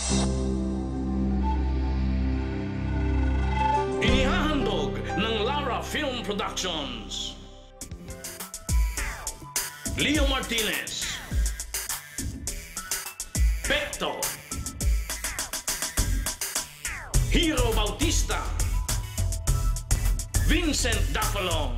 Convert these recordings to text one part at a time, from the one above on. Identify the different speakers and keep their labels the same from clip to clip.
Speaker 1: Inihahandog ng Lara Film Productions. Leo Martinez, Pecto, Hero Bautista, Vincent Dapalong,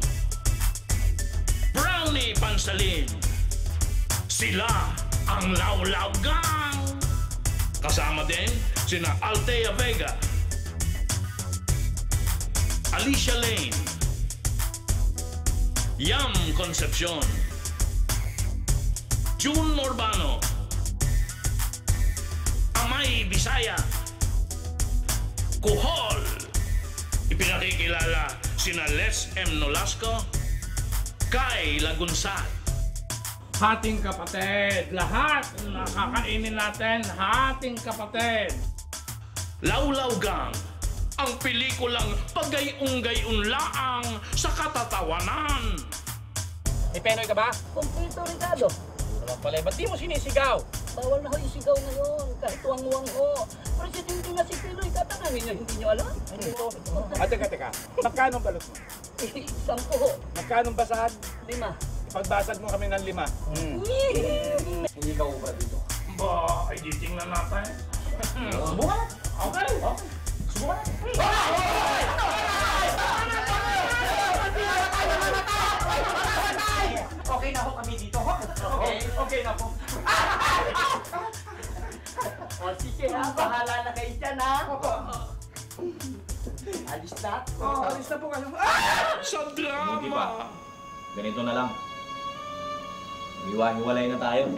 Speaker 1: Brownie Pansalin. Sila ang Laulaw Gang. Kasama din sina Althea Vega, Alicia Lane, Yam Concepcion, June Morbano, Amay Bisaya, Kuhol. Ipinakikilala sina Les M. Nolasco, Kai Lagunsat.
Speaker 2: Hating kapatid, lahat nakakainin natin, hating kapatid.
Speaker 1: Laulaw Gang, ang pelikulang pagay-unggay-unlaang sa katatawanan.
Speaker 2: May penoy ka ba?
Speaker 3: Kompleto, Ricardo.
Speaker 2: Naman pala, ba't di mo sinisigaw?
Speaker 3: Bawal na ho yung sigaw ngayon, kahit tuwang-uwang ho. Presidente na si Pinoy, katanangin niyo, hindi niyo alam?
Speaker 4: Teka. Magkano ang balot mo?
Speaker 3: 10 ho.
Speaker 4: Magkano ang basag?
Speaker 3: 5.
Speaker 4: Pagbasag mo kami ng 5.
Speaker 5: Hindi ka ubra dito.
Speaker 1: Ba, ay di tingnan natin.
Speaker 5: Subukan.
Speaker 1: Okay.
Speaker 5: Subukan. Okay na ho kami dito, ho? Okay na po.
Speaker 3: O sige ha, bahala na kayo dyan ha. Alis na?
Speaker 4: Alis na po kayo.
Speaker 1: Sa
Speaker 5: Hindi pa.
Speaker 1: drama.
Speaker 5: Ganito na lang. Hiwa-hiwalay na tayo.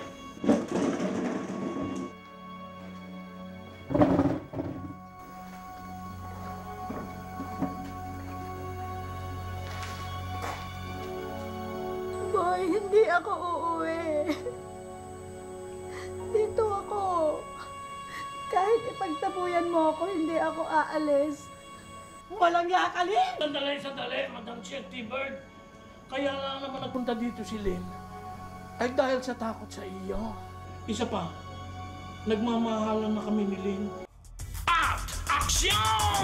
Speaker 6: Boy, hindi ako uuwi. Dito ako. Kahit ipagtabuyan mo ako, hindi ako aalis.
Speaker 3: Walang yakalin!
Speaker 2: Sandali, Madam Chair T-Bird. Kaya nga naman nagpunta dito si Lynn. Ay dahil sa takot sa iyo. Isa pa, nagmamahalan na kami ni Lynn.
Speaker 1: At aksyon!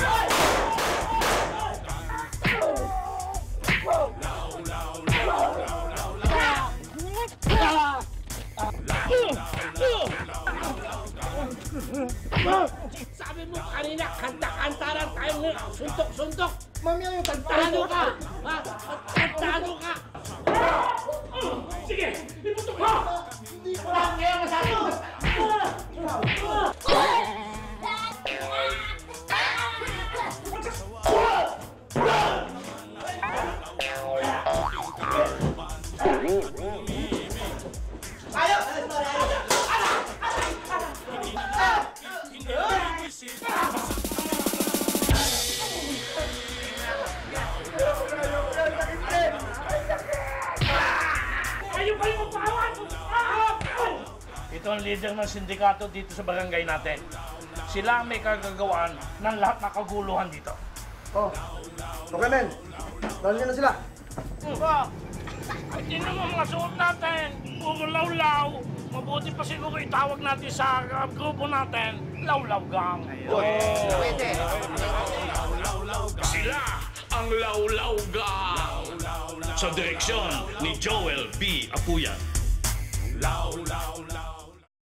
Speaker 2: Sabi mo kanina, kanta-kanta lang tayo ngayon. Suntok-suntok. Mamaya yung tagtado ka. Ha? Tagtado ka. Sige, iputok mo. Hindi ko lang kaya masabi. Ito ang leader ng sindikato dito sa barangay natin. Sila ang may kagagawan ng lahat ng kaguluhan dito.
Speaker 4: Oh, okay men. Dahil na sila.
Speaker 2: Ay, tingnan mo mga suot natin. Puro lawlaw. Mabuti pa siguro itawag natin sa grupo natin, Laulaw Gang.
Speaker 1: Sila ang Laulaw Gang. Sa direksyon ni Joel B. Apuyan.